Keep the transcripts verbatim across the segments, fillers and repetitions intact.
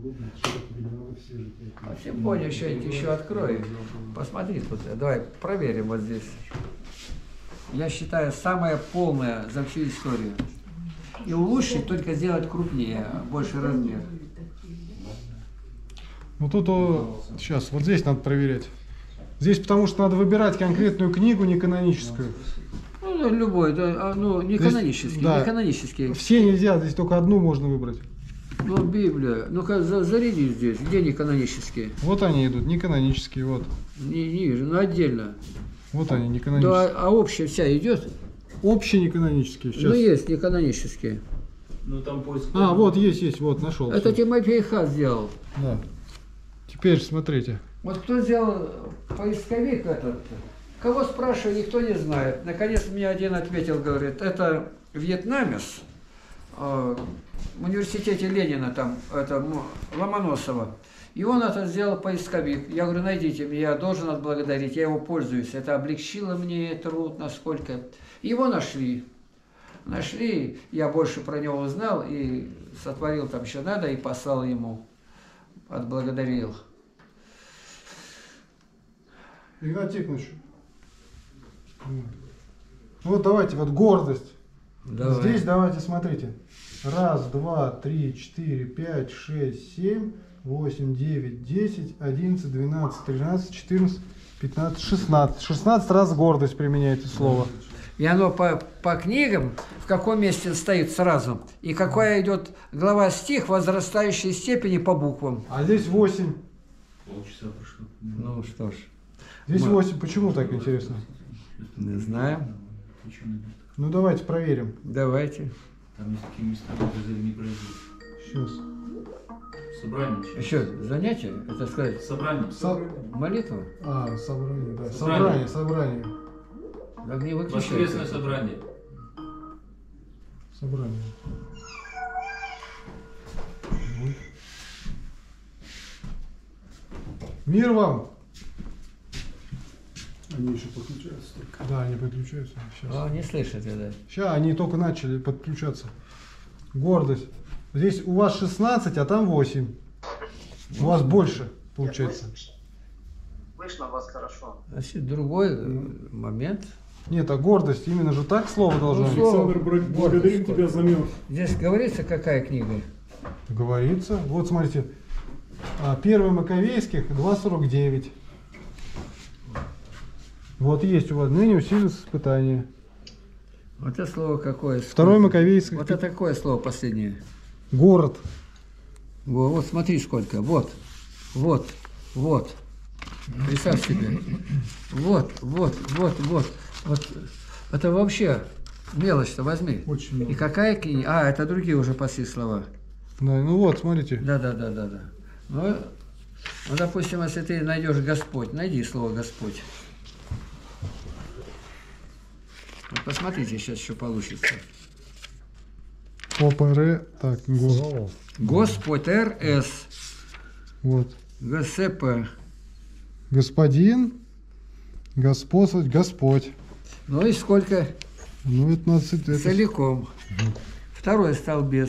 А симфония еще, еще открою. Посмотри тут. Давай проверим вот здесь. Я считаю, самая полная за всю историю. И улучшить, только сделать крупнее, больше размер. Ну тут о, сейчас, вот здесь надо проверять. Здесь потому что надо выбирать конкретную книгу, не каноническую. Ну, любой, да, ну, не здесь, канонический, да, не канонический. Все нельзя, здесь только одну можно выбрать. Ну, Библия. Ну-ка, заряди здесь. Где не канонические? Вот они идут, не канонические, вот. Не, не вижу, ну отдельно. Вот они, не канонические. Да, а общая вся идет? Общие не канонические, сейчас. Ну, есть не канонические. Ну, там поиск. А, вот есть, есть, вот, нашел. Это все. Тимофей Ха сделал. Да. Теперь смотрите. Вот кто сделал поисковик этот, кого спрашиваю, никто не знает. Наконец мне один ответил, говорит, это вьетнамец, э, в университете Ленина, там, это Ломоносова. И он это сделал поисковик. Я говорю, найдите меня, я должен отблагодарить, я его пользуюсь. Это облегчило мне труд, насколько. Его нашли. Нашли, я больше про него узнал и сотворил там еще надо и послал ему. Отблагодарил. Игнат Тихонович. Вот давайте, вот гордость. Давай. Здесь давайте, смотрите. Раз, два, три, четыре, пять, шесть, семь, восемь, девять, десять, одиннадцать, двенадцать, тринадцать, четырнадцать, пятнадцать, шестнадцать. шестнадцать раз гордость применяете слово. И оно по, по книгам, в каком месте стоит сразу, и какая идет глава стих возрастающей степени по буквам. А здесь восемь. Полчаса прошло. Ну что ж. Здесь Мы... восемь. Почему так интересно? Не знаю. Ну давайте проверим. Давайте. Там есть такие места, где не произойдет. Сейчас. Собрание. Еще занятие, это сказать. Собрание. Со... Молитва? А, собрание, да. Собрание. Собрание, собрание. Так не выключайте. Воскресное собрание. Собрание. Мир вам! Они еще подключаются только. Да, они подключаются. Сейчас. А, не слышите, да. Сейчас они только начали подключаться. Гордость. Здесь у вас шестнадцать, а там восемь. У вас больше получается. Слышно вас хорошо. Значит, другой э, момент. Нет, а гордость, именно же так слово должно быть. Александр, благодарим тебя за мир. Здесь говорится, какая книга? Говорится. Вот смотрите. А, Первый Маковейских два сорок девять. Вот есть у вас ныне усилилось испытание. Вот это слово какое? Второй Маковейский. Вот это такое слово последнее. Город. Вот, вот смотри сколько. Вот, вот, вот. Представь себе. Вот, вот, вот, вот. Вот. Это вообще мелочь-то возьми. Очень много. И какая книга? А, это другие уже пошли слова. Да, ну вот, смотрите. Да, да, да, да, да. Ну, ну, допустим, если ты найдешь Господь, найди слово Господь. Вот посмотрите, сейчас что получится. ОПР, так, го. Господь РС. Вот. ГСП. Господин, господствовать, Господь. Ну и сколько? Ну, это надо... Это... Целиком. Угу. Второй столбец.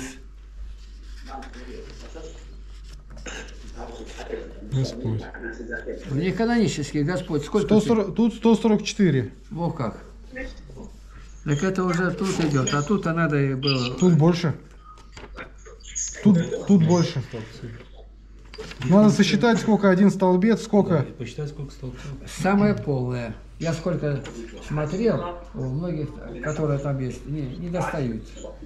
Господь. Не канонический Господь. Сколько? сто сорок, тут сто сорок четыре. Во как. Так это уже тут идет, а тут-то надо и было. Тут больше. Тут, тут больше. Надо сосчитать, сколько один столбец, сколько. Посчитать, сколько столбцов. Самое полное. Я сколько смотрел, у многих, которые там есть, не, не достают.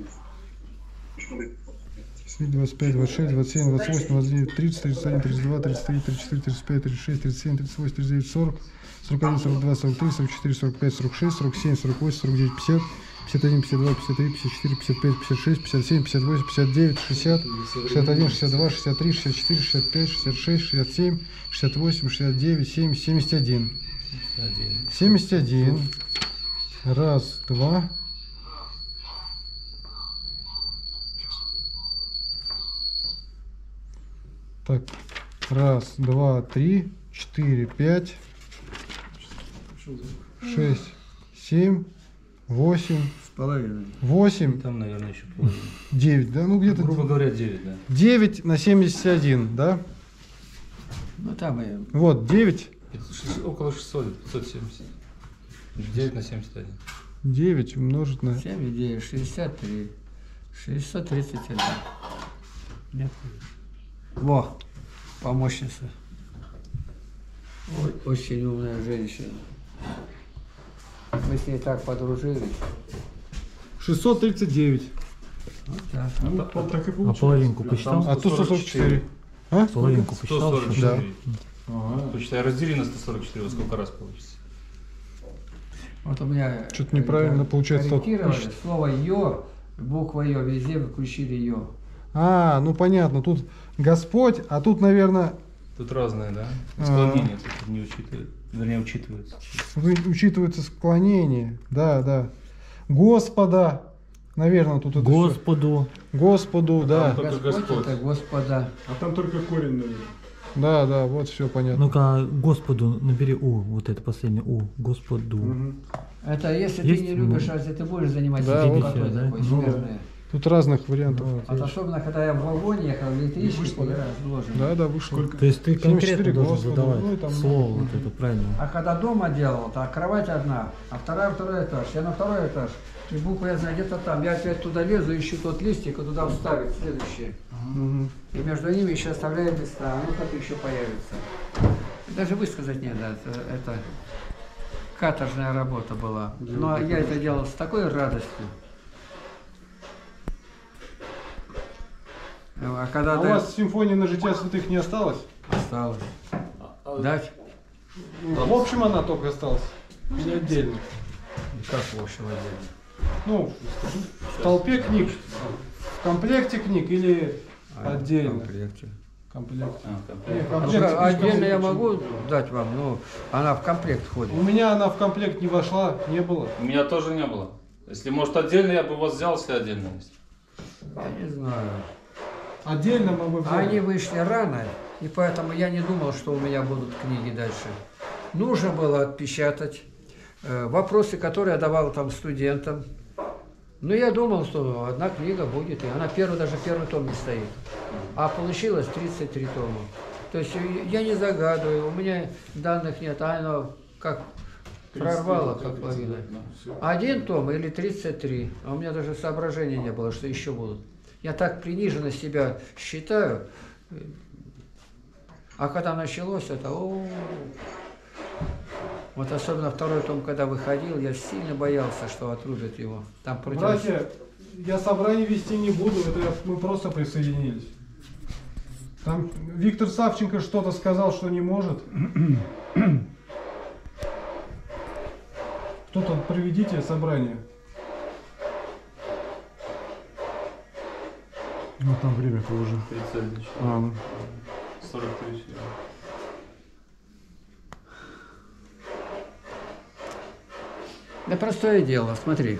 двадцать пять, двадцать шесть, двадцать семь, двадцать восемь, двадцать девять, тридцать, тридцать один, тридцать два, тридцать три, тридцать четыре, тридцать пять, тридцать шесть, тридцать семь, тридцать восемь, тридцать девять, сорок, сорок один, сорок два, сорок три, сорок четыре, сорок пять, сорок шесть, сорок семь, сорок восемь, сорок девять, пятьдесят, пятьдесят один, пятьдесят два, пятьдесят три, пятьдесят четыре, пятьдесят пять, пятьдесят шесть, пятьдесят семь, пятьдесят восемь, пятьдесят девять, шестьдесят, шестьдесят один, шестьдесят два, шестьдесят три, шестьдесят четыре, шестьдесят пять, шестьдесят шесть, шестьдесят семь, шестьдесят восемь, шестьдесят девять, семьдесят, семьдесят один. семьдесят один. Раз, два. Так, раз, два, три, четыре, пять, шесть, семь, восемь, половиной. восемь, Там, наверное, еще половина. девять, да? Ну где-то Грубо говоря, девять, да. девять на семьдесят один, да? Ну там и... Вот, девять, Шесть- Около шестисот, пятьсот семьдесят. девять на семьдесят один. девять умножить на... семь и девять, шестьдесят три. шестьсот тридцать один. Нет. Во, помощница. Ой, очень умная женщина. Мы с ней так подружились. шестьсот тридцать девять. Вот так. Ну, по- так и А получилось. половинку Там посчитал? А тут сто сорок четыре. А? Половинку сто посчитал? сорок что ли? четыре. Посчитай, раздели на сто сорок четыре, во сколько раз получится. Вот у меня... Что-то неправильно получается. Корректировали. Слово «ё», буква «ё», везде выключили «ё». А, ну понятно, тут Господь, а тут, наверное, Тут разное, да? А. Склонение тут не учитывает. Вернее, учитывается. вы- учитывается склонение. Да, да. Господа, наверное, тут это всё. Господу. Господу, да. Только Господь Господь. это Господа. А там только корень, наверное. Да, да, вот все понятно. Ну-ка, Господу набери У, вот это последнее У, Господу. Мгм. Это если Есть, ты не любишь, ну, разве ты будешь заниматься да, этим вот. какой Да, такой, ну, смежный? Тут разных вариантов. Вот, Вот особенно, когда я в вагоне ехал, в электричестве, я разложен. Да, да, вышло. То есть ты семьдесят четыре конкретно должен Господу, задавать ну и там- слово вот это правильно. А когда дома делал, так кровать одна, а вторая второй этаж, я на второй этаж. И букву я знаю где-то там. Я опять туда лезу, ищу тот листик, и туда вставить следующий. Мгм. И между ними еще оставляю места, а ну как еще появится. Даже высказать не надо, это, это каторжная работа была. Но я это делал с такой радостью. А когда А у ты- вас симфония на жития святых не осталось? осталось. Дать? Ну, в общем, она только осталась. Или отдельно. Как в общем отдельно? Ну, в толпе книг, в комплекте книг или А, отдельно? в комплекте. Комплект. А, Не, комплект. Ну, комплект как, слишком отдельно я много. могу дать вам, но она в комплект входит. У меня она в комплект не вошла, не было. У меня тоже не было. Если, может, отдельно, я бы вас взял, если отдельно есть. Я не знаю. Отдельно мы бы А взяли. они вышли рано, и поэтому я не думал, что у меня будут книги дальше. Нужно было отпечатать э, вопросы, которые я давал там студентам. Но я думал, что одна книга будет, и она первый, даже первый том не стоит. А получилось тридцать три тома. То есть э, я не загадываю, у меня данных нет, а оно как прорвало, как лавина. Один том или тридцать три, а у меня даже соображения не было, что еще будут. Я так приниженно себя считаю. А когда началось это, о, вот особенно второй том, когда выходил, я сильно боялся, что отрубят его. Там против... Братья, я собрание вести не буду, это я- мы просто присоединились. Там Виктор Савченко что-то сказал, что не может. Кто-то проведите собрание. Ну там время-то уже. тридцать один, А, ну. сорок три. Да простое дело, смотри.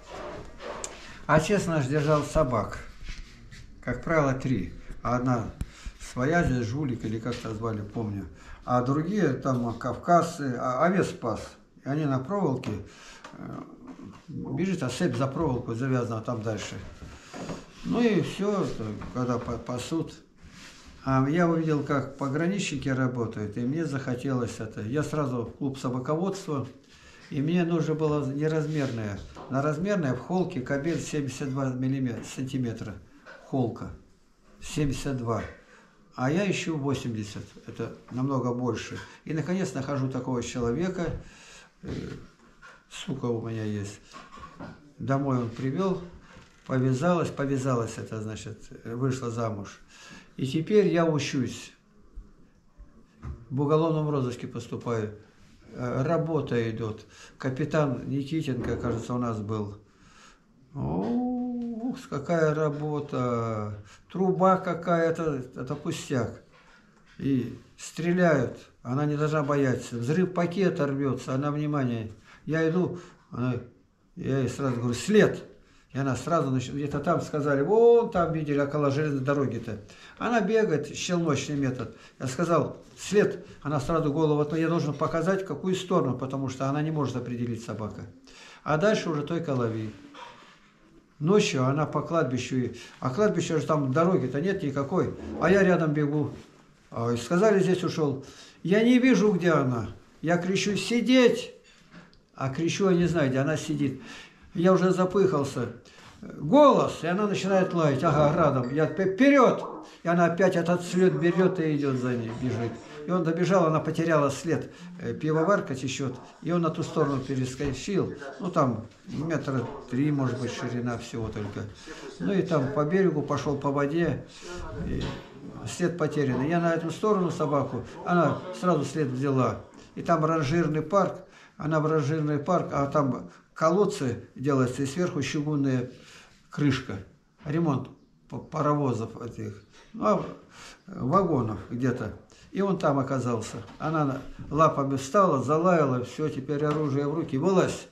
Отец наш держал собак. Как правило, три. А одна своя здесь, жулик или как-то звали, помню. А другие там кавказцы, а овец спас. И они на проволоке, э, бежит, а цепь за проволоку завязана там дальше. Ну и все, когда па- пасут. А я увидел, как пограничники работают, и мне захотелось это. Я сразу в клуб собаководства, и мне нужно было неразмерное. На размерное в холке кобель семьдесят два миллиметра, сантиметра. Холка. семьдесят два. А я ищу восемьдесят. Это намного больше. И наконец нахожу такого человека. Э, Сука у меня есть. Домой он привел. Повязалась, повязалась это, значит, вышла замуж. И теперь я учусь. В уголовном розыске поступаю. Э, Работа идет. Капитан Никитенко, кажется, у нас был. Ух, какая работа. Труба какая-то, это пустяк. И стреляют. Она не должна бояться. Взрыв пакета рвется, она, внимание. Я иду, она, я ей сразу говорю, след. И она сразу, где-то там сказали, вон там видели, около железной дороги-то. Она бегает, щелночный метод. Я сказал, след. Она сразу голову, но я должен показать, в какую сторону, потому что она не может определить собака. А дальше уже только лови. Ночью она по кладбищу, а кладбище же там дороги-то нет никакой. А я рядом бегу. А, сказали, здесь ушел. Я не вижу, где она. Я кричу: сидеть! А кричу, я не знаю, где она сидит. Я уже запыхался. Голос, и она начинает лаять. Ага, градом. Я вперед! И она опять этот след берет и идет за ней, бежит. И он добежал, она потеряла след. Пивоварка течет, и он на ту сторону перескочил. Ну, там метра три, может быть, ширина всего только. Ну, и там по берегу пошел по воде, и след потерянный. Я на эту сторону собаку, она сразу след взяла. И там ранжирный парк, она в ранжирный парк, а там колодцы делаются, и сверху чугунная крышка. Ремонт паровозов этих, ну, вагонов где-то. И он там оказался. Она лапами встала, залаяла, все, теперь оружие в руки. Вылазь.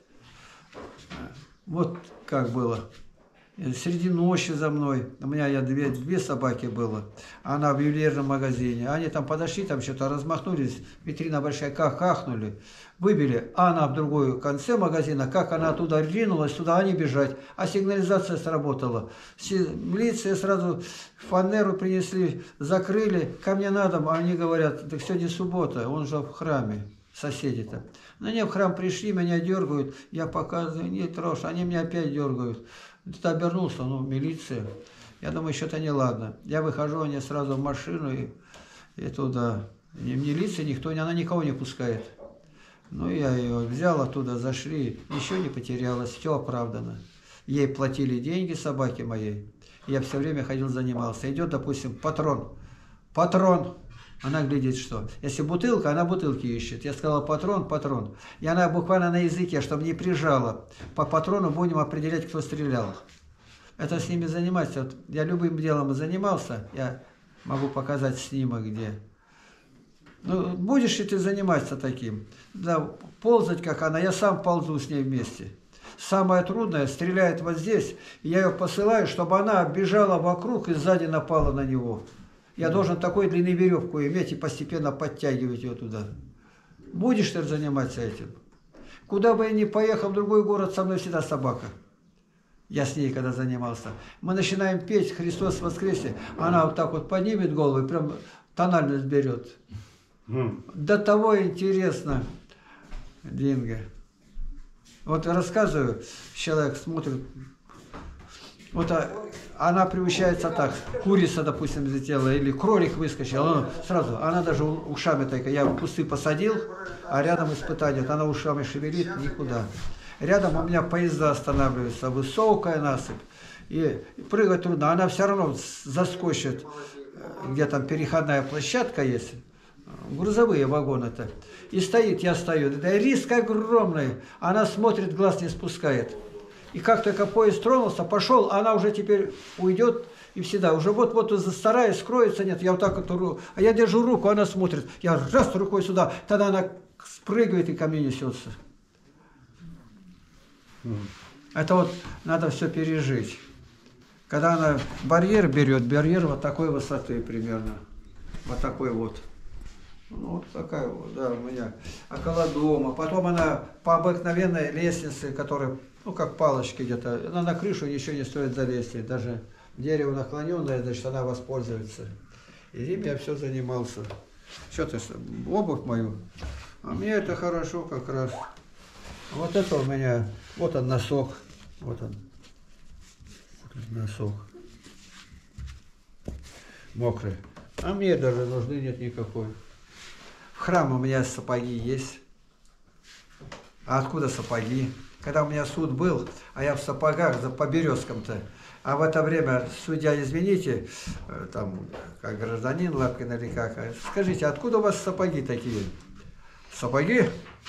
Вот как было. Среди ночи за мной. У меня я две, две собаки было. Она в ювелирном магазине. Они там подошли, там что-то размахнулись. Витрина большая, как хахнули. Выбили. А она в другой конце магазина. Как она оттуда ринулась, туда они бежать. А сигнализация сработала. Милиция сразу фанеру принесли, закрыли. Ко мне на дом. А они говорят: так сегодня суббота, он же в храме. Соседи-то. Но они в храм пришли, меня дергают. Я показываю: не трожь. Они меня опять дергают. Ты обернулся, ну, милиция. Я думаю, что-то неладно. Я выхожу, они сразу в машину и, и туда. И милиция, никто, она никого не пускает. Ну, я ее взял оттуда, зашли, ничего не потерялось, все оправдано. Ей платили деньги, собаке моей. Я все время ходил, занимался. Идет, допустим, патрон. Патрон. Она глядит, что. Если бутылка, она бутылки ищет. Я сказала: патрон, патрон. И она буквально на языке, чтобы не прижала. По патрону будем определять, кто стрелял. Это с ними заниматься. Вот я любым делом занимался. Я могу показать снимок, где. Ну, будешь ли ты заниматься таким? Да, ползать, как она. Я сам ползу с ней вместе. Самое трудное, стреляет вот здесь. И я ее посылаю, чтобы она бежала вокруг и сзади напала на него. Я должен такой длинной веревку иметь и постепенно подтягивать ее туда. Будешь ты заниматься этим? Куда бы я ни поехал, в другой город, со мной всегда собака. Я с ней когда занимался. Мы начинаем петь «Христос воскресе». Она вот так вот поднимет голову и прям тональность берет. До того интересно, Динго. Вот рассказываю, человек смотрит. Вот а, она приучается так, курица, допустим, залетела, или кролик выскочил, она сразу, она даже ушами такая, я в кусты посадил, а рядом испытание, она ушами шевелит, никуда. Рядом у меня поезда останавливаются, высокая насыпь, и, и прыгать трудно, она все равно заскочит, где там переходная площадка есть, грузовые вагоны-то, и стоит, я стою, да риск огромный, она смотрит, глаз не спускает. И как только поезд тронулся, пошел, она уже теперь уйдет и всегда. Уже вот-вот стараюсь, скроется, нет. Я вот так вот, а я держу руку, она смотрит. Я раз рукой сюда, тогда она спрыгивает и ко мне несется. Mm. Это вот надо все пережить. Когда она барьер берет, барьер вот такой высоты примерно. Вот такой вот. Ну, вот такая вот, да, у меня. Около дома. Потом она по обыкновенной лестнице, которая, ну, как палочки где-то, она на крышу ничего не стоит залезть. Даже дерево наклоненное, значит, она воспользуется. И им я все занимался. Что ты, обувь мою? А мне это хорошо как раз. Вот это у меня, вот он носок. Вот он. Вот он носок. Мокрый. А мне даже нужды нет никакой. В храм у меня сапоги есть. А откуда сапоги? Когда у меня суд был, а я в сапогах за по березкам-то, а в это время судья, извините, там, как гражданин, лапкой на реках, скажите, откуда у вас сапоги такие? Сапоги?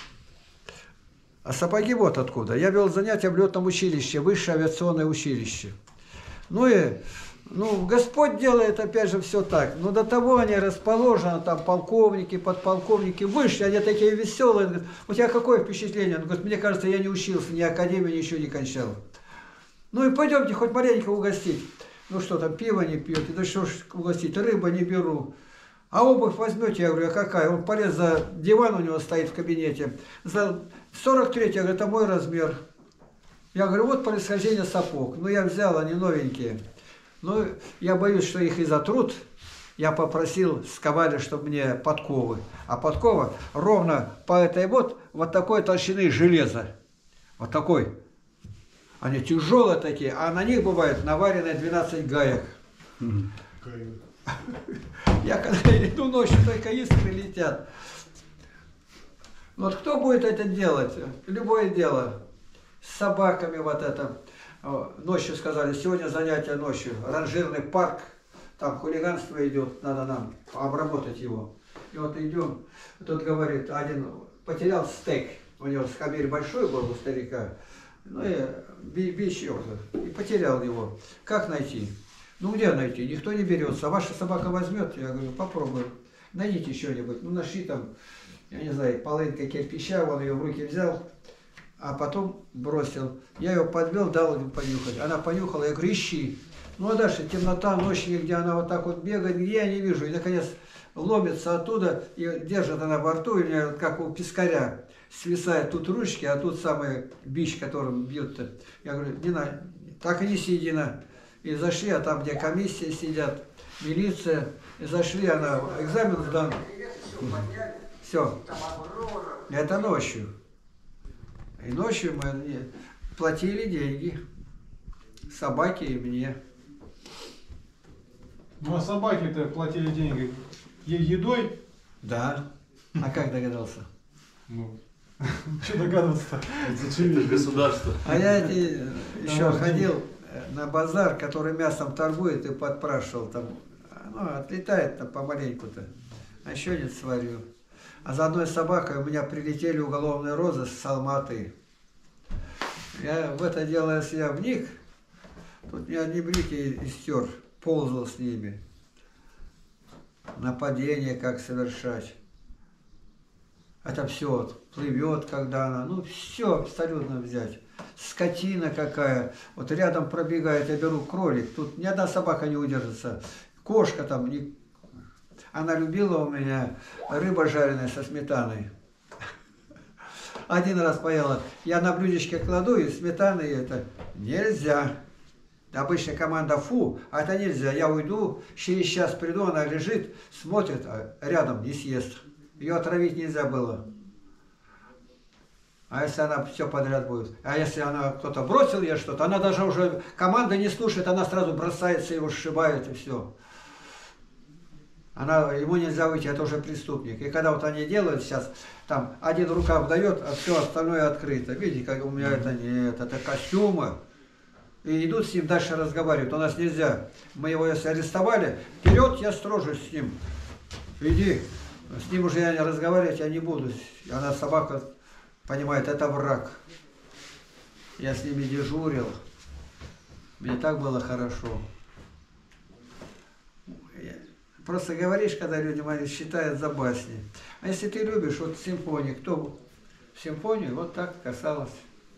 А сапоги вот откуда. Я вел занятия в летном училище, высшее авиационное училище. Ну и... Ну, Господь делает, опять же, все так. Но до того они расположены, там, полковники, подполковники, вышли, они такие веселые. Говорят, у тебя какое впечатление? Он говорит: мне кажется, я не учился, ни академию, ничего не кончал. Ну и пойдемте хоть маленько угостить. Ну что там, пиво не пьете? Да что ж угостить, рыба не беру. А обувь возьмете? Я говорю: а какая? Он полез за диван, у него стоит в кабинете. За сорок третий, я говорю: это мой размер. Я говорю, вот происхождение сапог. Ну, я взял, они новенькие. Ну, я боюсь, что их и затрут. Я попросил, сковали, чтобы мне подковы. А подкова ровно по этой вот, вот такой толщины железа. Вот такой. Они тяжелые такие, а на них бывает наваренные двенадцать гаек. Я когда иду ночью, только искры летят. Вот кто будет это делать? Любое дело. С собаками вот это. Ночью сказали, сегодня занятие ночью. Ранжирный парк. Там хулиганство идет, надо нам обработать его. И вот идем, тут говорит, один потерял стейк. У него скамель большой был у старика. Ну и бич его. И потерял его. Как найти? Ну где найти? Никто не берется. А ваша собака возьмет? Я говорю, попробуем. Найдите что-нибудь. Ну нашли там, я не знаю, половинка кирпича, он ее в руки взял, а потом бросил. Я ее подвел, дал ему понюхать. Она понюхала, я говорю, ищи. Ну а дальше темнота, ночь, где она вот так вот бегает, где я не вижу. И наконец ломится оттуда, и держит она во рту, и у меня как у пескаря свисает тут ручки, а тут самый бич, которым бьют-то. Я говорю, Дина, так и не сиди, Дина. И зашли, а там, где комиссия сидят, милиция, и зашли, она экзамен сдан. Все. Это ночью. И ночью мы платили деньги. Собаке и мне. Ну а собаки-то платили деньги е- едой? Да. А как догадался? Ну, что догадываться-то? Это государство. А я эти, еще Да, ходил на базар, который мясом торгует, и подпрашивал там. Ну, отлетает там помаленьку-то. А еще нет, сварю. А за одной собакой у меня прилетели уголовные розы с Алматы. Я в это дело, если я вник, тут не одни брюки истер, ползал с ними. Нападение как совершать. Это все вот, плывет, когда она, ну все абсолютно взять. Скотина какая, вот рядом пробегает, я беру кролик, тут ни одна собака не удержится. Кошка там, не... она любила у меня рыба жареная со сметаной. Один раз поела, я на блюдечке кладу, и сметаны это нельзя. Обычная команда фу, а это нельзя. Я уйду, через час приду, она лежит, смотрит, а рядом не съест. Ее отравить нельзя было. А если она все подряд будет? А если она кто-то бросил ей что-то, она даже уже команда не слушает, она сразу бросается, его сшибает и все. Она, ему нельзя выйти, это уже преступник. И когда вот они делают сейчас, там один рукав дает, а все остальное открыто. Видите, как у меня это нет, это костюмы. И идут с ним дальше разговаривают. У нас нельзя. Мы его если арестовали, вперед я строжусь с ним. Иди. С ним уже я разговаривать я не буду. Она, собака, понимает, это враг. Я с ними дежурил. Мне так было хорошо. Просто говоришь, когда людям они считают за басни. А если ты любишь, вот симфонии, кто в симфонию, вот так касалось.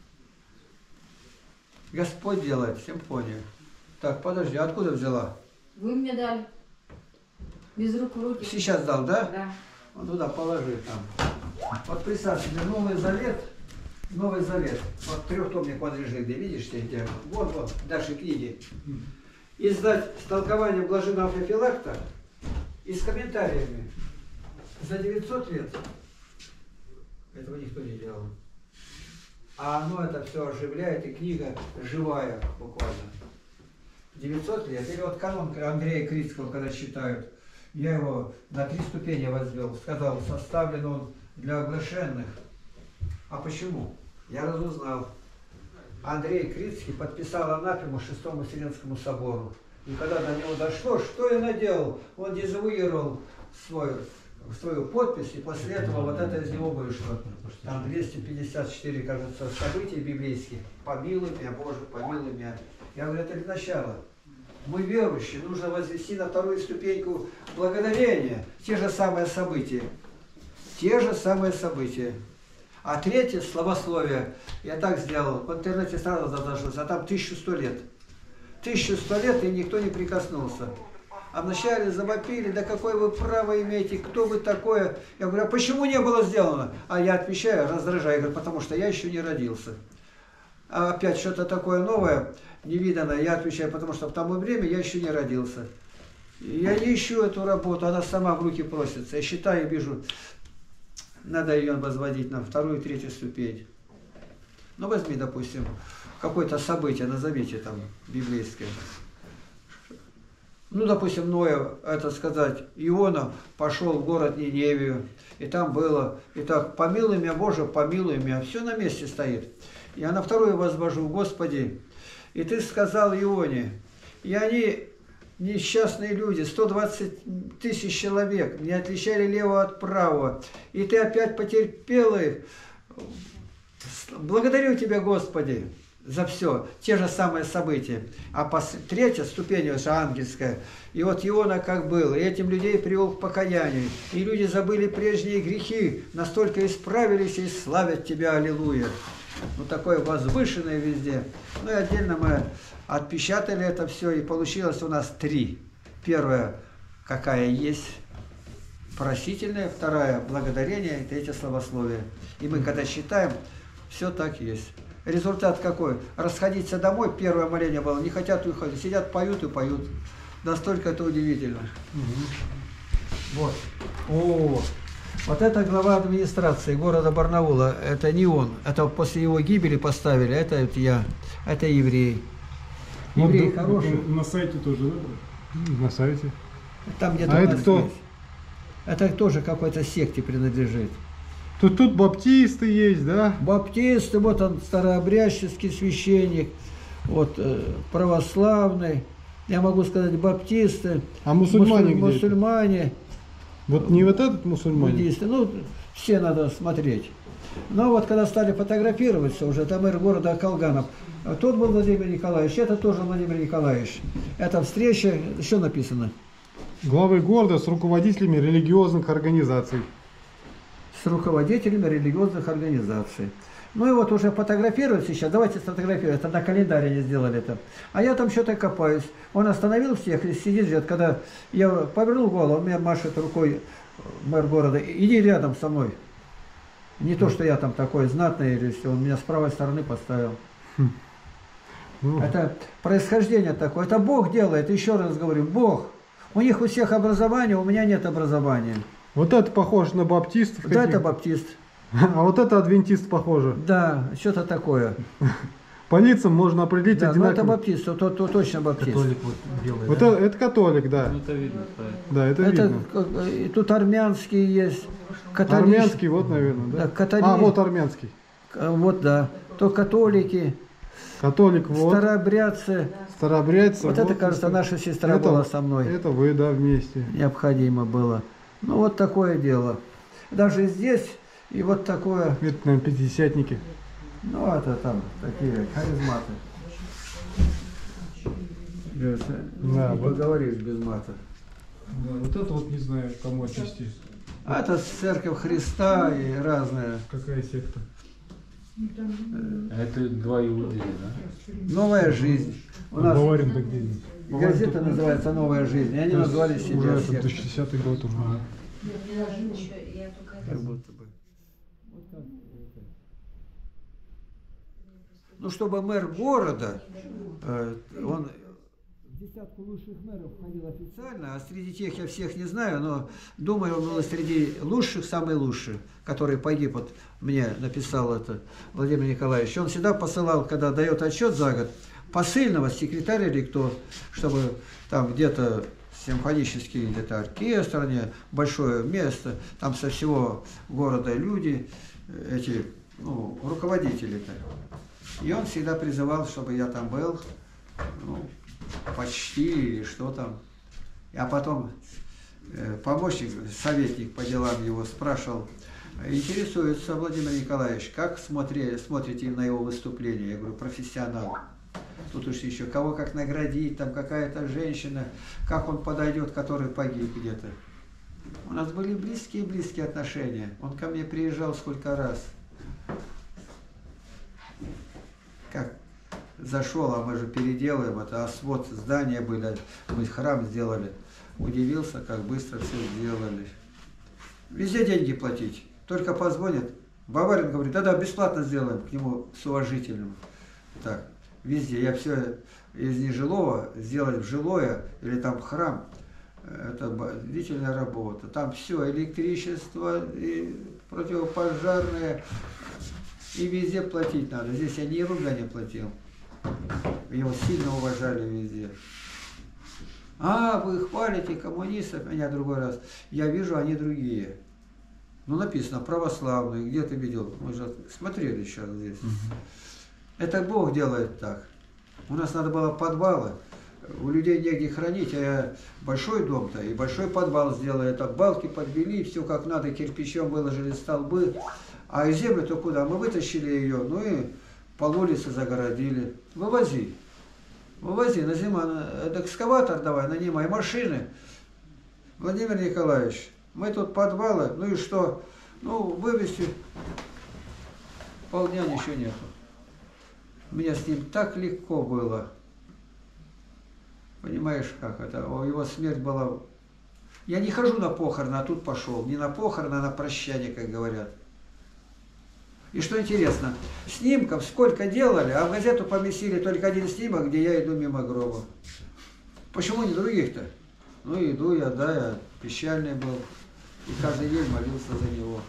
Господь делает симфонию. Так, подожди, откуда взяла? Вы мне дали. Без рук в руки. Сейчас дал, да? Да. Вот туда положи там. Вот представь себе, Новый Завет, Новый Завет. Вот трехтомник он лежит, где видишь, где? Вот, вот, дальше книги. Издать с толкованием блаженного Феофилакта и с комментариями за девятьсот лет. Этого никто не делал. А оно это все оживляет, и книга живая буквально. девятьсот лет. Или вот канон Андрея Критского, когда читают, я его на три ступени возвел, сказал, составлен он для оглашенных. А почему? Я разузнал. Андрей Критский подписал анафему Шестому Вселенскому собору. И когда до него дошло, что я наделал? Он дезавуировал свою, свою подпись, и после этого вот это из него вышло. Там двести пятьдесят четыре, кажется, событий библейских. Помилуй меня, Боже, помилуй меня. Я говорю, это для начала. Мы верующие, нужно возвести на вторую ступеньку благодарения. Те же самые события. Те же самые события. А третье, словословие, я так сделал, в интернете сразу зашлось, а там тысяча сто лет. тысяча сто лет, и никто не прикоснулся. А вначале завопили, да какое вы право имеете, кто вы такое? Я говорю, а почему не было сделано? А я отвечаю, раздражаю, я говорю, потому что я еще не родился. а опять что-то такое новое, невиданное, я отвечаю, потому что в то время я еще не родился. Я не ищу эту работу, она сама в руки просится. Я считаю, вижу, надо ее возводить на вторую, третью ступень. Ну, возьми, допустим, какое-то событие, назовите там, библейское. Ну, допустим, Ноя, это сказать, Иона пошел в город Ниневию, и там было, и так, помилуй меня, Боже, помилуй меня, все на месте стоит. Я на вторую возвожу, Господи, и ты сказал Ионе, и они, несчастные люди, сто двадцать тысяч человек, не отличали левого от правого, и ты опять потерпел их. Благодарю тебя, Господи, за все, те же самые события. А пос... третья ступень уже ангельская. И вот Иона как был, и этим людей привел к покаянию. И люди забыли прежние грехи, настолько исправились и славят тебя, аллилуйя. Ну такое возвышенное везде. Ну и отдельно мы отпечатали это все, и получилось у нас три. Первая, какая есть, просительная, вторая, благодарение, и третья, славословие. И мы когда считаем, все так есть. Результат какой? Расходиться домой, первое моление было, не хотят уходить, сидят, поют и поют. Настолько это удивительно. Угу. Вот. О, вот это глава администрации города Барнаула, это не он, это после его гибели поставили, это вот я, это еврей. Еврей ну, хороший. На сайте тоже, да? На сайте. Там где-то А у это нас кто? есть. Это тоже какой-то секте принадлежит. Тут, тут баптисты есть, да? Баптисты, вот он старообрядческий священник, вот э, православный, я могу сказать баптисты, А мусульмане мусуль- где? мусульмане, Вот не вот этот мусульманин? буддисты, ну все надо смотреть. Но вот когда стали фотографироваться уже, там мэр города Колганов, тот был Владимир Николаевич, это тоже Владимир Николаевич. Это встреча, что написано? Главы города с руководителями религиозных организаций. С руководителями религиозных организаций. Ну и вот уже фотографируют сейчас, давайте сфотографируем, это на календаре не сделали это. А я там что-то копаюсь. Он остановил всех и сидит, ждет, когда я повернул голову, он мне машет рукой, мэр города, иди рядом со мной. Не то, что я там такой знатный, или все, он меня с правой стороны поставил. Ну, Это происхождение такое, это Бог делает, еще раз говорю, Бог. У них у всех образование, у меня нет образования. вот это похоже на баптистов. Да, каких- это баптист. А вот это адвентист похоже. Да, что-то такое. По лицам можно определить Да, ну это одинаково. баптист, то, то, то точно баптист. Католик вот белый, Вот да? это, это католик, да. Ну, это видно, правильно. Да, это, Это, видно. как, и тут армянский есть, католич, Армянский, вот, наверное, да? Да, католи- А, вот армянский. э, вот да, то католики, Католик, вот. старообрядцы. Старообрядцы. Вот это, кажется, наша сестра это, была со мной. Это вы, да, вместе. Необходимо было. Ну вот такое дело. Даже здесь и вот такое, Это, наверное, пятидесятники. ну это там такие харизматы. Да, Не вот. поговоришь без мата. Да, вот это вот не знаю, кому отнести. А это церковь Христа и разные. Какая секта? Это два иудея, да? Новая жизнь. У А нас Баварин так где-нибудь? газета называется «Новая жизнь». И они То есть назвали Уже себя это сектой. две тысячи десятый год уже. Как будто бы. Ну, чтобы мэр города, э, он в десятку лучших мэров входил официально, а среди тех я всех не знаю, но думаю, он был среди лучших, самый лучший, который погиб, вот мне написал это Владимир Николаевич. Он всегда посылал, когда дает отчет за год, посыльного, секретаря или кто, чтобы там где-то симфонический где-то оркестр, не, большое место, там со всего города люди, эти, ну, руководители-то. И он всегда призывал, чтобы я там был, ну, почти или что там. А потом э, помощник, советник по делам его спрашивал, интересуется Владимир Николаевич, как смотри, смотрите на его выступление? Я говорю, профессионал. Тут уж еще кого как наградить, там какая-то женщина, как он подойдет, который погиб где-то. У нас были близкие-близкие отношения. Он ко мне приезжал сколько раз. Как зашел, а мы же переделаем это, а свод здания были, мы храм сделали. Удивился, как быстро все сделали. Везде деньги платить. Только позвонят. Баварин говорит, да-да, бесплатно сделаем, к нему с уважительным. Так, везде. Я все из нежилого сделать в жилое или там в храм. Это длительная работа. Там все, электричество, и противопожарное, и везде платить надо. Здесь я ни рубля не платил. Его сильно уважали везде. А, вы хвалите коммунистов, меня другой раз. Я вижу, они другие. Ну, написано, православные, где ты видел? Мы же смотрели сейчас здесь. Угу. Это Бог делает так. У нас надо было подвалы. У людей негде хранить, а я большой дом-то и большой подвал сделал. Это балки подвели, все как надо, кирпичом выложили столбы. А землю-то куда? Мы вытащили ее, ну и пол улицы загородили. Вывози. Вывози, на зима, это экскаватор давай, нанимай машины. Владимир Николаевич, мы тут подвалы, ну и что? Ну, вывести полдня ничего нету. Мне с ним так легко было. Понимаешь, как это? Его смерть была... Я не хожу на похороны, а тут пошел. Не на похороны, а на прощание, как говорят. И что интересно, снимков сколько делали, а в газету поместили только один снимок, где я иду мимо гроба. Почему не других-то? Ну, иду я, да, я печальный был. И каждый день молился за него.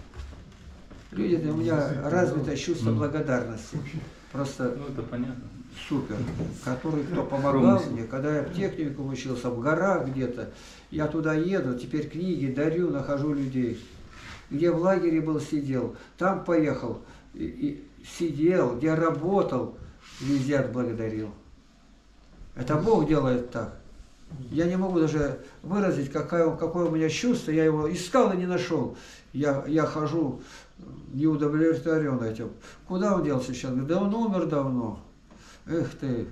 Люди, у меня развитое чувство благодарности. Просто... Ну, это понятно. Супер, который кто помогал мне, когда я в техникум учился, в горах где-то, я туда еду, теперь книги дарю, нахожу людей. Где в лагере был, сидел, там поехал, и, и сидел, где работал, везде отблагодарил. Это Бог делает так. Я не могу даже выразить, какое, какое у меня чувство, я его искал и не нашел. Я, я хожу не удовлетворен этим. Куда он делся сейчас? Да он умер давно. Эх ты,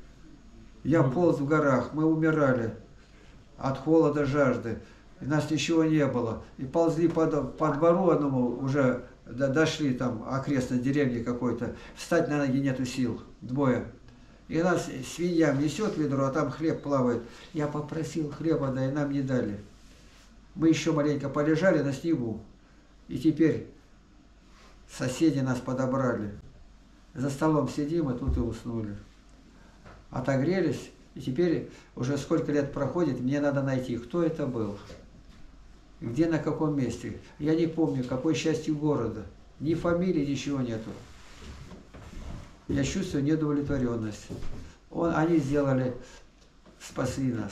я полз в горах, мы умирали от холода, жажды, и нас ничего не было. И ползли по, по двору одному, уже до, дошли там окрестной деревни какой-то, встать на ноги нету сил, двое. И нас свинья несет ведро, а там хлеб плавает. Я попросил хлеба, да и нам не дали. Мы еще маленько полежали на снегу, и теперь соседи нас подобрали. За столом сидим, и тут и уснули. Отогрелись, и теперь уже сколько лет проходит, мне надо найти, кто это был, где, на каком месте. Я не помню, какой части города, ни фамилии, ничего нету. Я чувствую неудовлетворенность. Он, они сделали, спасли нас.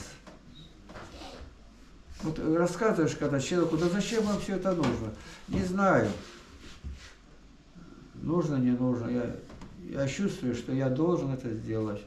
Вот рассказываешь, когда человеку, да зачем вам все это нужно? Не знаю. Нужно, не нужно. Я, я чувствую, что я должен это сделать.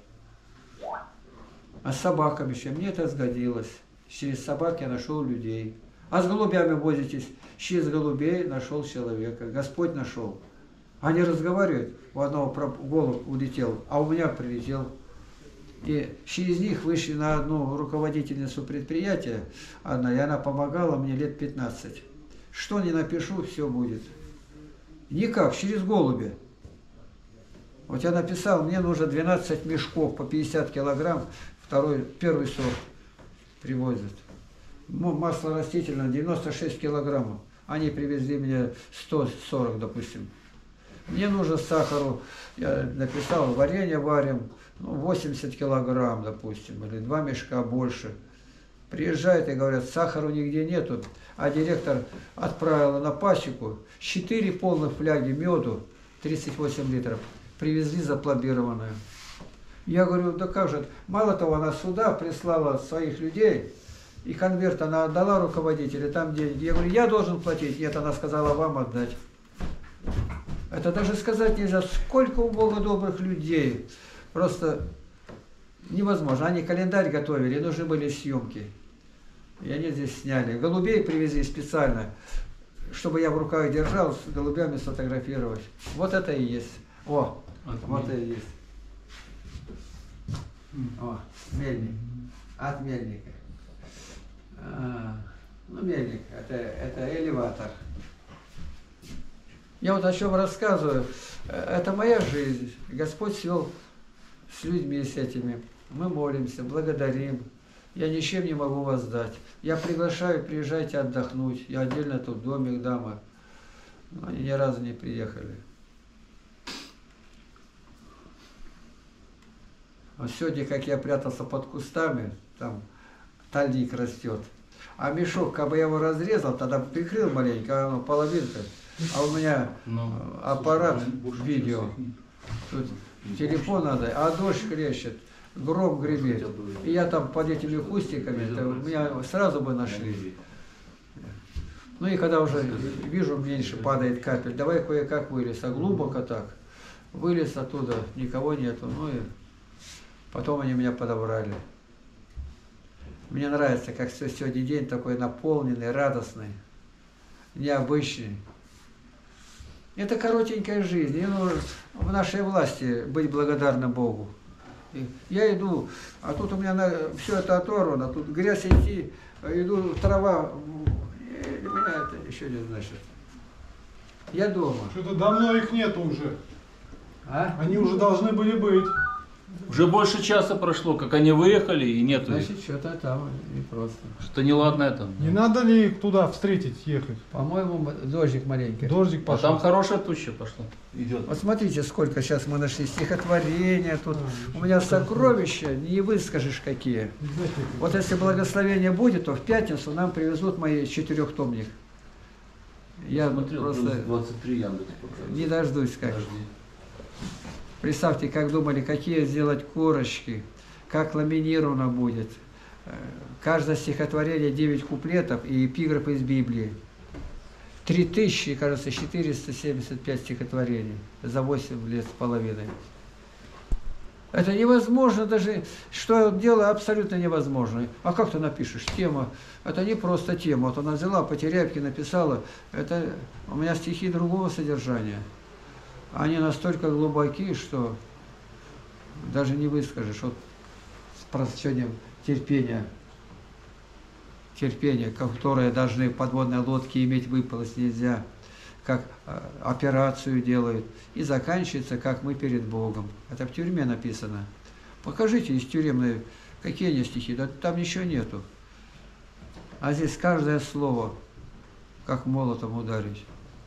А с собаками еще. Мне это сгодилось. Через собак я нашел людей. А с голубями возитесь. Через голубей нашел человека. Господь нашел. Они разговаривают. У одного голубь улетел, а у меня прилетел. И через них вышли на одну руководительницу предприятия. Одна, и она помогала мне лет пятнадцать. Что не напишу, все будет. Никак, через голуби. Вот я написал, мне нужно двенадцать мешков по пятьдесят килограмм, второй, первый сорт привозят. Масло растительное девяносто шесть килограммов. Они привезли мне сто сорок, допустим. Мне нужно сахару, я написал, варенье варим, ну, восемьдесят килограмм, допустим, или два мешка больше. Приезжают и говорят, сахару нигде нету, а директор отправил на пасеку четыре полных фляги меду, тридцать восемь литров, привезли запломбированную. Я говорю, да как же, мало того, она сюда прислала своих людей, и конверт она отдала руководителю, там деньги. Я говорю, я должен платить, нет, она сказала вам отдать. Это даже сказать нельзя, сколько у Бога добрых людей, просто невозможно. Они календарь готовили, нужны были съемки. И они здесь сняли. Голубей привезли специально, чтобы я в руках держал, с голубями сфотографировать. Вот это и есть. О, Отмель. Вот это и есть. О, мельник. От мельника. А, ну, мельник, это, это элеватор. Я вот о чем рассказываю. Это моя жизнь. Господь свел с людьми, с этими. Мы молимся, благодарим. Я ничем не могу воздать. Я приглашаю, приезжайте отдохнуть. Я отдельно тут домик дам. Но они ни разу не приехали. Вот сегодня, как я прятался под кустами, там тальник растет. А мешок, как бы я его разрезал, тогда прикрыл маленько, а половинка. А у меня Ну, аппарат видео. Тут телефон надо, а дождь хлещет, гром гремит. И я там под этими кустиками, это меня сразу бы нашли. Ну и когда уже вижу, меньше падает капель, давай кое-как вылез, а глубоко так. Вылез оттуда, никого нету, ну и потом они меня подобрали. Мне нравится, как сегодня день такой наполненный, радостный, необычный. Это коротенькая жизнь, и ну, в нашей власти быть благодарным Богу. И я иду, а тут у меня на, все это оторвано, тут грязь идти, иду, трава, и для меня это еще не значит. Я дома. Что-то давно их нету уже. А? Они уже должны были быть. Уже больше часа прошло, как они выехали, и нету их. Значит, что-то там не просто. Что неладное там. Не надо ли их туда встретить, ехать? По-моему, дождик маленький. Дождик А пошел. там хорошая туча пошла. Идет. Вот смотрите, сколько сейчас мы нашли стихотворения тут. У меня сокровища, не выскажешь какие. Вот если благословение будет, то в пятницу нам привезут мои четырехтомник. Я просто двадцать три Яндекс показывает. не дождусь как. Представьте, как думали, какие сделать корочки, как ламинировано будет. Каждое стихотворение девять куплетов и эпиграф из Библии. три тысячи, кажется, четыреста семьдесят пять стихотворений за восемь лет с половиной. Это невозможно даже, что я делаю, абсолютно невозможно. А как ты напишешь? Тема. Это не просто тема. Вот она взяла, по Терябке написала. Это у меня стихи другого содержания. Они настолько глубоки, что даже не выскажешь. Вот с просчетом терпения. Терпение, которое должны подводные лодки иметь, выполнить нельзя. Как операцию делают. И заканчивается, как мы перед Богом. Это в тюрьме написано. Покажите из тюремной, какие они стихи. Да там ничего нету. А здесь каждое слово, как молотом ударить.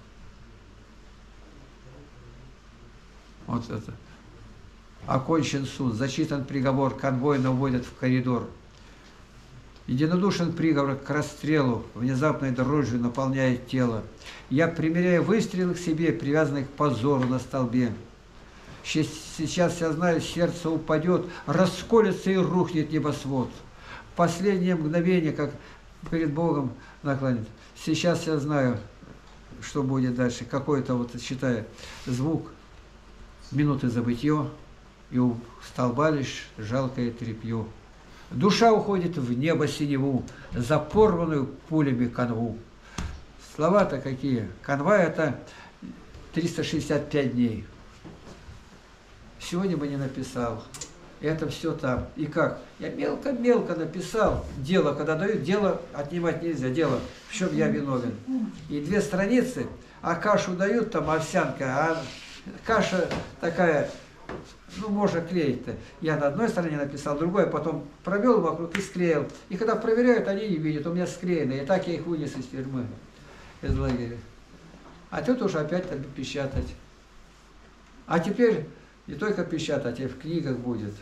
Вот это. Окончен суд, зачитан приговор, конвойно вводят в коридор. Единодушен приговор к расстрелу, внезапной дрожью наполняет тело. Я примеряю выстрелы к себе, привязанный к позору на столбе. Сейчас я знаю, сердце упадет, расколется и рухнет небосвод. Последнее мгновение, как перед Богом наклонит. Сейчас я знаю, что будет дальше. Какой-то, вот считаю, звук минуты забытье, и у столба лишь жалкое тряпье. Душа уходит в небо синеву, за порванную пулями канву. Слова-то какие? Канва – это триста шестьдесят пять дней. Сегодня бы не написал. Это все там. И как? Я мелко-мелко написал. Дело, когда дают, дело отнимать нельзя. Дело, в чем я виновен. И две страницы, а кашу дают, там овсянка, а каша такая, ну, можно клеить-то. Я на одной стороне написал, другой, потом провел вокруг и склеил. И когда проверяют, они не видят, у меня склеено. И так я их вынес из тюрьмы, из лагеря. А тут уже опять там печатать. А теперь не только печатать, а и в книгах будет.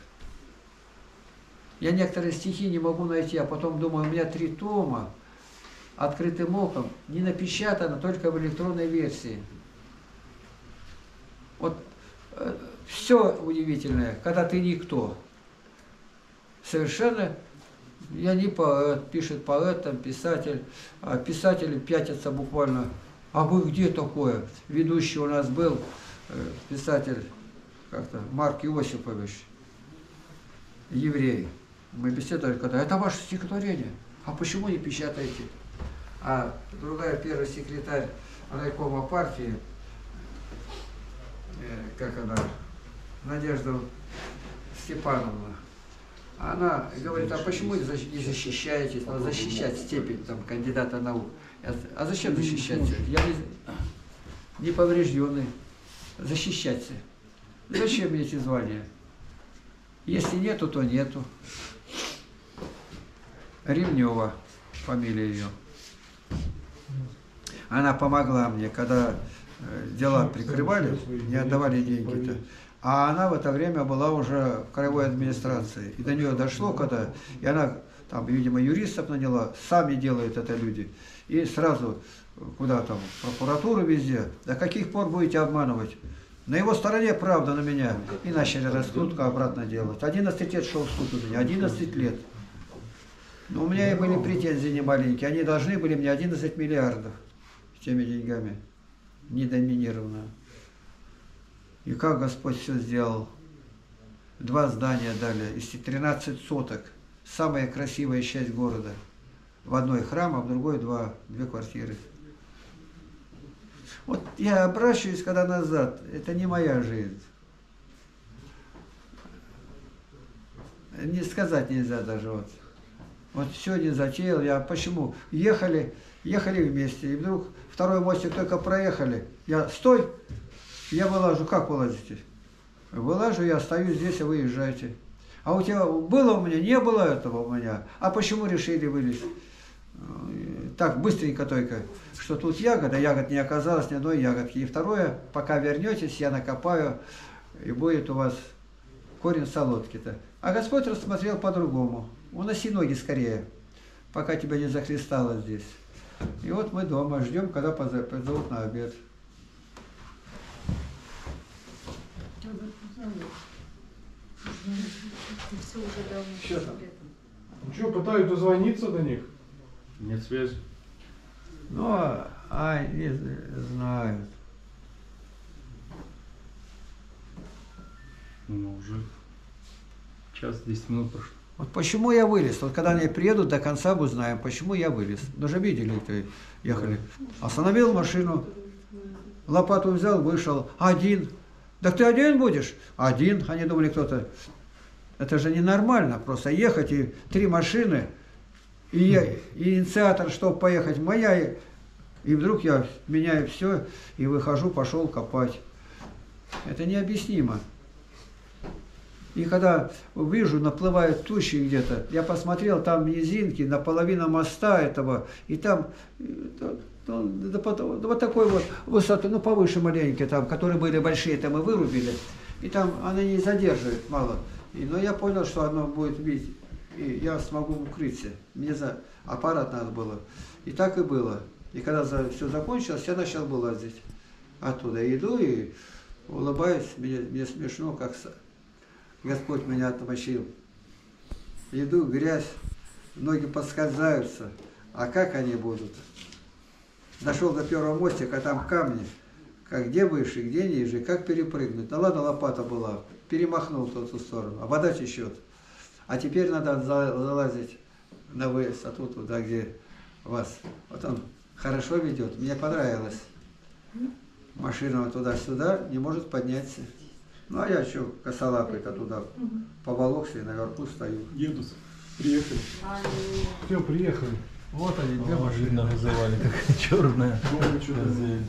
Я некоторые стихи не могу найти, а потом думаю, у меня три тома открытым оком, не напечатано, только в электронной версии. Вот э, все удивительное, когда ты никто. Совершенно, я не поэт, пишет поэт, там, писатель, а писатели пятятся буквально. А вы где такое? Ведущий у нас был э, писатель, как-то, Марк Иосифович, еврей. Мы беседовали, когда это ваше стихотворение. А почему не печатаете? А другая, первый секретарь райкома партии, как она, Надежда Степановна, она говорит, а почему не защищаетесь? Надо защищать степень там, кандидата наук. А зачем защищаться? Я не, не поврежденный. Защищаться. Зачем мне эти звания? Если нету, то нету. Ремнева, фамилия ее. Она помогла мне, когда дела прикрывали, не отдавали деньги-то. А она в это время была уже в краевой администрации. И до нее дошло, когда... И она там, видимо, юристов наняла. Сами делают это люди. И сразу куда там, в прокуратуру везде. До каких пор будете обманывать? На его стороне правда, на меня. И начали раскрутку обратно делать. одиннадцать лет шел в суд у меня. одиннадцать лет. Но у меня и были претензии немаленькие. Они должны были мне одиннадцать миллиардов с теми деньгами. Недоминированно. И как Господь все сделал. Два здания дали, из тринадцати соток. Самая красивая часть города. В одной храм, а в другой два, две квартиры. Вот я обращаюсь когда назад, это не моя жизнь. Не сказать нельзя даже вот. Вот сегодня затеял я. Почему? Ехали, ехали вместе, и вдруг второй мостик только проехали. Я, стой! Я вылажу. Как вылазите? Вылажу, я стою здесь, а вы езжайте. А у тебя было у меня? Не было этого у меня. А почему решили вылезть? Так, быстренько только, что тут ягода, ягод не оказалось ни одной ягодки. И второе, пока вернетесь, я накопаю, и будет у вас корень солодки-то. А Господь рассмотрел по-другому. Уноси ноги скорее, пока тебя не захлестало здесь. И вот мы дома ждем, когда позовут на обед. Сейчас. Ну что, пытаюсь дозвониться до них? Нет связи. Ну, а не знают. Ну, уже час десять минут прошло. Вот почему я вылез? Вот когда они приедут, до конца узнаем, почему я вылез. Ну же видели, кто ехали. Остановил машину, лопату взял, вышел. Один. Так ты один будешь? Один. Они думали, кто-то... Это же ненормально, просто ехать и три машины, и, я, и инициатор, чтобы поехать, моя, и вдруг я меняю все, и выхожу, пошел копать. Это необъяснимо. И когда вижу, наплывают тучи где-то, я посмотрел, там низинки, наполовину моста этого, и там до, до, до, до вот такой вот высоты, ну повыше маленькие там, которые были большие, там и вырубили, и там она не задерживает мало. И, но я понял, что оно будет бить, и я смогу укрыться. Мне за аппарат надо было. И так и было. И когда за, все закончилось, я начал вылазить оттуда. Иду и улыбаюсь, мне, мне смешно, как Господь меня отмочил. Иду, грязь, ноги подскользаются. А как они будут? Дошел до первого мостика, а там камни. Как где выше, где ниже, как перепрыгнуть. Ну ладно, лопата была. Перемахнул в ту сторону, а вода течет. А теперь надо залазить на высоту туда, где вас. Вот он хорошо ведет, мне понравилось. Машина туда-сюда не может подняться. Ну а я что, косолапый-то туда поволокся и наверху стою. Едут. Приехали. Все, приехали. Вот они, две О, машины. видно, вызывали, такая черная. Думаю, что-то.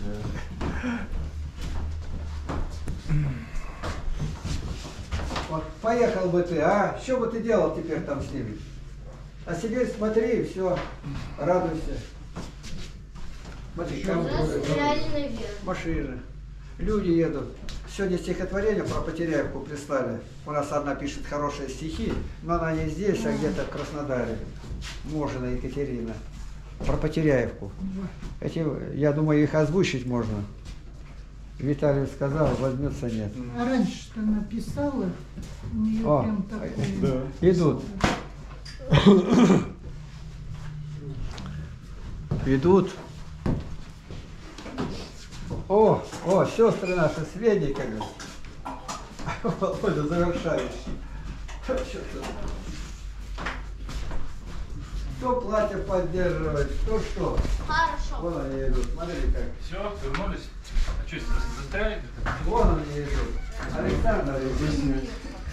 Вот поехал бы ты, а? Что бы ты делал теперь там с ними? А теперь смотри, и все, радуйся. Смотри, там машины, люди едут. Сегодня стихотворение про Потеряевку прислали. У нас одна пишет хорошие стихи, но она не здесь, а где-то в Краснодаре. Можина Екатерина. Про Потеряевку. Эти, я думаю, их озвучить можно. Виталий сказал, возьмется нет. А раньше-то написала, у нее О, прям такое. Да. Идут. Идут. О, о, сестры наши с вениками. Володя завершающий. Кто платье поддерживает, кто что. Хорошо. Вон они идут, смотри как. Все, вернулись. А что, застряли? Вон они идут. Александр идет.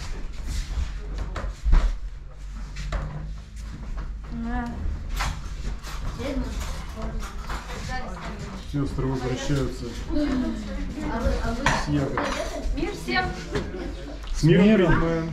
Сестры возвращаются с ягод. Мир всем. С миром, принимаем.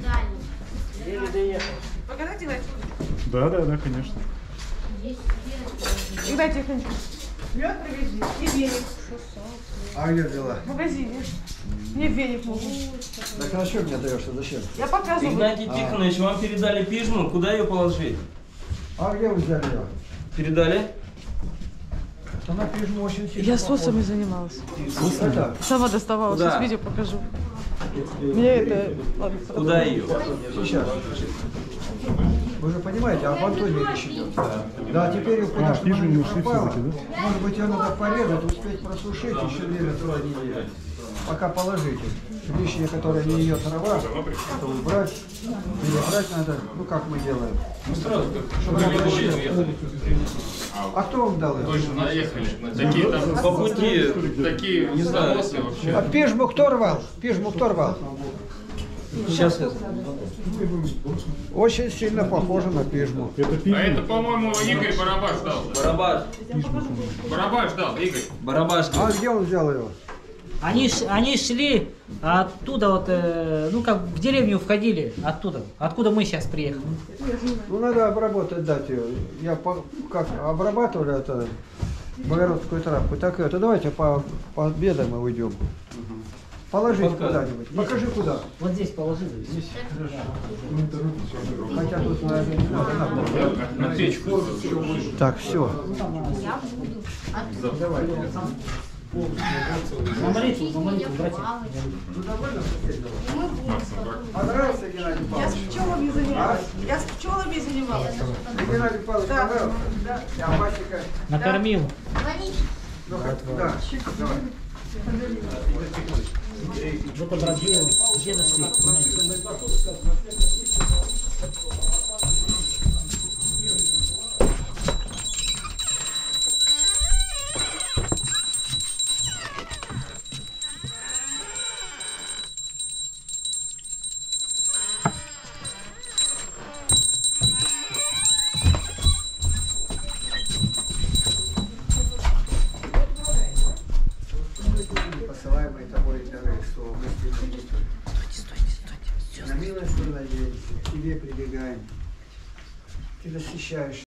Показать делать? Да, да, да, конечно. Когда техника? Мед привези и веник. А где дела? В магазине. Мне веник нужен. Так а что мне даешь? Зачем? Я показываю. Игнатий Тихонович, вам передали пижму, куда ее положить? А где вы взяли ее? Передали? Она пижма очень сильно. Я сосами занималась. Это? Сама доставала. Куда? Сейчас видео покажу. Мне это... Ладно, Куда ее? Сейчас. Вы же понимаете, об Антоне речь идет. Да, теперь куда А, чтобы она пижму не ушли пропала. всё-таки, да? Может быть, ее надо порезать, успеть просушить еще две-три недели. Пока положите. Лишнее, которое не ее трава, это убрать. Перебрать надо, ну как мы делаем. Чтобы она получилась. А кто вам дал это? Точно, наехали. Такие там, По пути, такие не знаю, заносы вообще. А пижму кто рвал? Пижму кто рвал? сейчас я... Очень сильно похоже на пижму. Это А пижма. это, по-моему, Игорь Барабаш дал. Барабаш, Барабаш дал, Игорь. барабаш. А где он взял его? Они, ш- они шли оттуда, вот, э, ну как в деревню входили, оттуда, откуда мы сейчас приехали. Ну надо обработать, дать ее. Я по, как обрабатывали это богородскую травку, так и это. Давайте по, по обедаем мы уйдем. Положить куда-нибудь. Покажи куда. Вот здесь положили. Хотя тут, наверное, не надо. На печку. Так, все. На молитву, на молитву, братья. Понравился Геннадий Я с Павлович? пчелами занималась. Я с пчелами занималась. Геннадий Павлович Да. понравился? Да. Я пасека. Накормил. Ну, как, да. Давай. Вот образил, где нашли. Посылаемые тобой дары, что в гостиную. На милость мы надеемся, к тебе прибегаем. Ты защищаешь